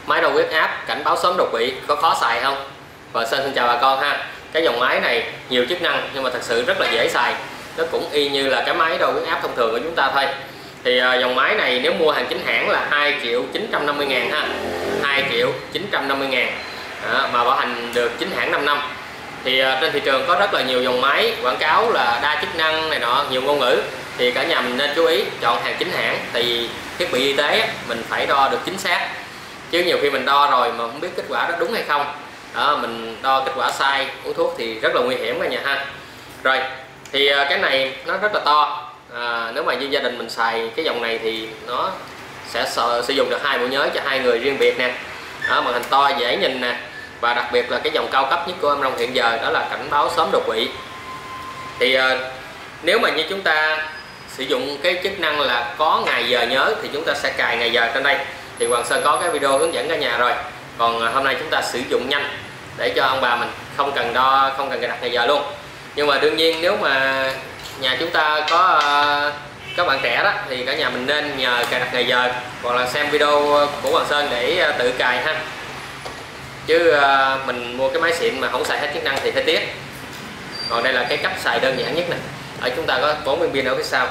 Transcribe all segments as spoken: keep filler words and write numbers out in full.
Máy đo huyết áp, cảnh báo sớm đột quỵ có khó xài không? Và Sơn xin chào bà con ha. Cái dòng máy này nhiều chức năng nhưng mà thật sự rất là dễ xài. Nó cũng y như là cái máy đo huyết áp thông thường của chúng ta thôi. Thì uh, dòng máy này nếu mua hàng chính hãng là hai triệu chín trăm năm mươi ngàn ha. hai triệu chín trăm năm mươi ngàn. Đó, mà bảo hành được chính hãng năm năm. Thì uh, trên thị trường có rất là nhiều dòng máy quảng cáo là đa chức năng này nọ, nhiều ngôn ngữ. Thì cả nhà mình nên chú ý chọn hàng chính hãng. Tại vì thiết bị y tế mình phải đo được chính xác. Chứ nhiều khi mình đo rồi mà không biết kết quả đó đúng hay không. Đó, mình đo kết quả sai, uống thuốc thì rất là nguy hiểm cả nhà ha. Rồi, thì cái này nó rất là to. À, nếu mà như gia đình mình xài cái dòng này thì nó sẽ sử dụng được hai bộ nhớ cho hai người riêng biệt nè. Đó, màn hình to dễ nhìn nè. Và đặc biệt là cái dòng cao cấp nhất của Amron hiện giờ đó là cảnh báo sớm đột quỵ. Thì à, nếu mà như chúng ta sử dụng cái chức năng là có ngày giờ nhớ thì chúng ta sẽ cài ngày giờ trên đây. Thì Hoàng Sơn có cái video hướng dẫn cả nhà rồi. Còn hôm nay chúng ta sử dụng nhanh để cho ông bà mình không cần đo, không cần cài đặt ngày giờ luôn. Nhưng mà đương nhiên nếu mà nhà chúng ta có uh, các bạn trẻ đó thì cả nhà mình nên nhờ cài đặt ngày giờ hoặc là xem video của Hoàng Sơn để uh, tự cài ha. Chứ uh, mình mua cái máy xịn mà không xài hết chức năng thì hơi tiếc. Còn đây là cái cách xài đơn giản nhất nè. Ở chúng ta có bốn viên pin ở phía sau.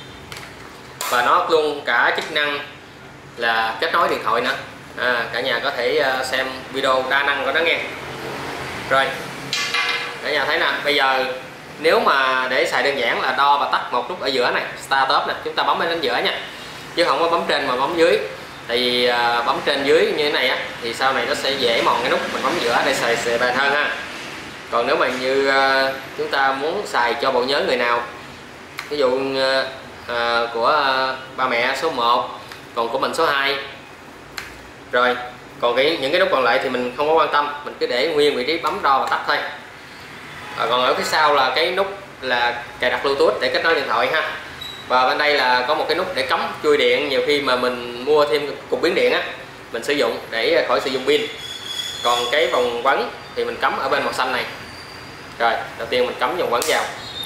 Và nó luôn cả chức năng là kết nối điện thoại nữa. À, cả nhà có thể uh, xem video đa năng của nó nghe. Rồi cả nhà thấy nè, bây giờ nếu mà để xài đơn giản là đo và tắt một nút ở giữa này, start stop nè, chúng ta bấm lên giữa nha, chứ không có bấm trên mà bấm dưới. Tại vì uh, bấm trên dưới như thế này á thì sau này nó sẽ dễ mòn cái nút, mình bấm giữa để xài xài bền hơn ha. Còn nếu mà như uh, chúng ta muốn xài cho bộ nhớ người nào, ví dụ uh, uh, của uh, ba mẹ số một, còn của mình số hai. Rồi, còn cái những cái nút còn lại thì mình không có quan tâm, mình cứ để nguyên vị trí bấm đo và tắt thôi. À, còn ở phía sau là cái nút là cài đặt Bluetooth để kết nối điện thoại ha. Và bên đây là có một cái nút để cắm chui điện, nhiều khi mà mình mua thêm cục biến điện á, mình sử dụng để khỏi sử dụng pin. Còn cái vòng quấn thì mình cắm ở bên màu xanh này. Rồi, đầu tiên mình cắm vòng quấn vào.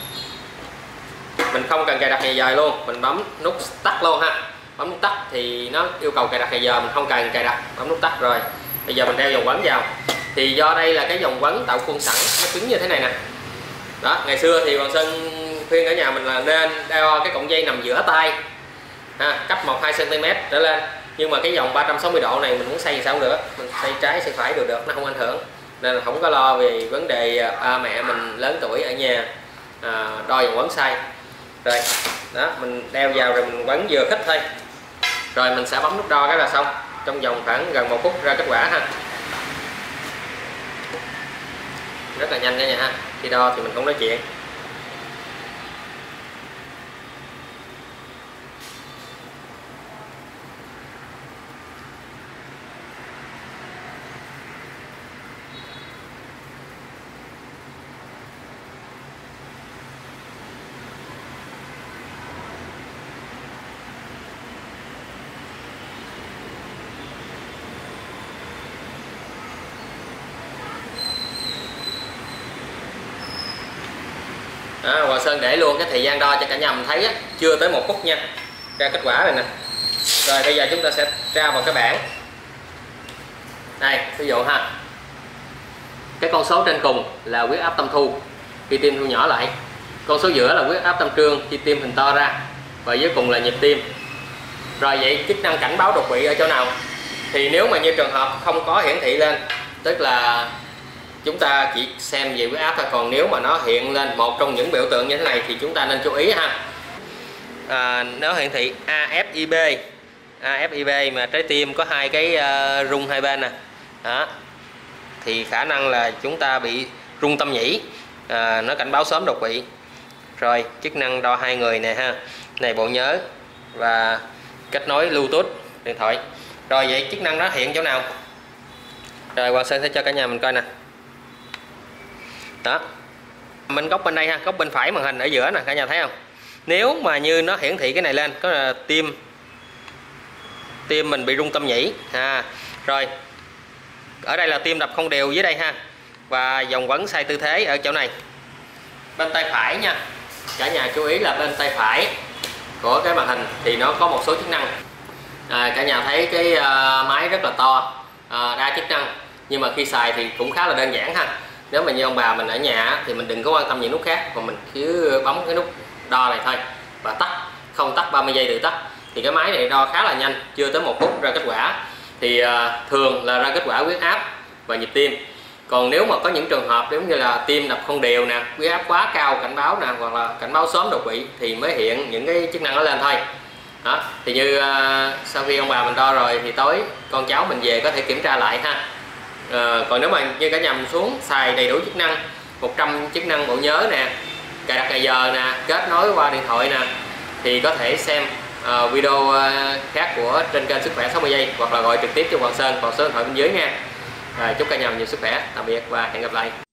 Mình không cần cài đặt ngày giờ luôn, mình bấm nút tắt luôn ha. Bấm nút tắt thì nó yêu cầu cài đặt ngày giờ, mình không cần cài đặt, bấm nút tắt rồi. Bây giờ mình đeo vòng quấn vào. Thì do đây là cái vòng quấn tạo khuôn sẵn, nó cứng như thế này nè. Đó, ngày xưa thì Hoàng Sơn khuyên ở nhà mình là nên đeo cái cọng dây nằm giữa tay ha, cách một hai xăng ti mét trở lên. Nhưng mà cái vòng ba trăm sáu mươi độ này mình muốn xoay sao cũng được, mình xoay trái xoay phải đều được, nó không ảnh hưởng. Nên là không có lo về vấn đề ba mẹ mình lớn tuổi ở nhà à, đo vòng quấn sai. Rồi, đó, mình đeo vào rồi mình quấn vừa khích thôi. Rồi mình sẽ bấm nút đo cái là xong. Trong vòng khoảng gần một phút ra kết quả ha. Rất là nhanh cả nhà ha. Khi đo thì mình không nói chuyện. Đó, Hoàng Sơn để luôn cái thời gian đo cho cả nhà mình thấy á, chưa tới một phút nha, ra kết quả rồi nè. Rồi bây giờ chúng ta sẽ tra vào cái bảng. Đây, ví dụ ha, cái con số trên cùng là huyết áp tâm thu khi tim thu nhỏ lại, con số giữa là huyết áp tâm trương khi tim hình to ra, và dưới cùng là nhịp tim. Rồi vậy chức năng cảnh báo đột quỵ ở chỗ nào? Thì nếu mà như trường hợp không có hiển thị lên, tức là chúng ta chỉ xem về huyết áp thôi. Còn nếu mà nó hiện lên một trong những biểu tượng như thế này thì chúng ta nên chú ý ha. À, nó hiển thị a ép i bê, a ép i bê mà trái tim có hai cái uh, rung hai bên nè. Đó. Thì khả năng là chúng ta bị rung tâm nhĩ, à, nó cảnh báo sớm đột quỵ. Rồi chức năng đo hai người nè ha, này bộ nhớ và kết nối Bluetooth điện thoại. Rồi vậy chức năng đó hiện chỗ nào? Rồi Hoàng Sơn sẽ cho cả nhà mình coi nè. Đó, mình góc bên đây ha, góc bên phải màn hình ở giữa nè, cả nhà thấy không? Nếu mà như nó hiển thị cái này lên có là tim tim mình bị rung tâm nhĩ ha. Rồi ở đây là tim đập không đều dưới đây ha, và vòng quấn sai tư thế ở chỗ này. Bên tay phải nha, cả nhà chú ý là bên tay phải của cái màn hình thì nó có một số chức năng. À, cả nhà thấy cái uh, máy rất là to à, đa chức năng, nhưng mà khi xài thì cũng khá là đơn giản ha. Nếu mà như ông bà mình ở nhà thì mình đừng có quan tâm những nút khác, mà mình cứ bấm cái nút đo này thôi và tắt, không tắt ba mươi giây tự tắt. Thì cái máy này đo khá là nhanh, chưa tới một phút ra kết quả. Thì à, thường là ra kết quả huyết áp và nhịp tim. Còn nếu mà có những trường hợp giống như là tim đập không đều nè, huyết áp quá cao cảnh báo nè, hoặc là cảnh báo sớm đột quỵ thì mới hiện những cái chức năng nó lên thôi. Đó, thì như à, sau khi ông bà mình đo rồi thì tối con cháu mình về có thể kiểm tra lại ha. À, còn nếu mà như cả nhà mình xuống xài đầy đủ chức năng, một trăm chức năng bộ nhớ nè, cài đặt ngày giờ nè, kết nối qua điện thoại nè, thì có thể xem uh, video uh, khác của trên kênh Sức Khỏe sáu mươi giây, hoặc là gọi trực tiếp cho Hoàng Sơn vào số điện thoại bên dưới nha. Rồi, chúc cả nhà mình nhiều sức khỏe, tạm biệt và hẹn gặp lại.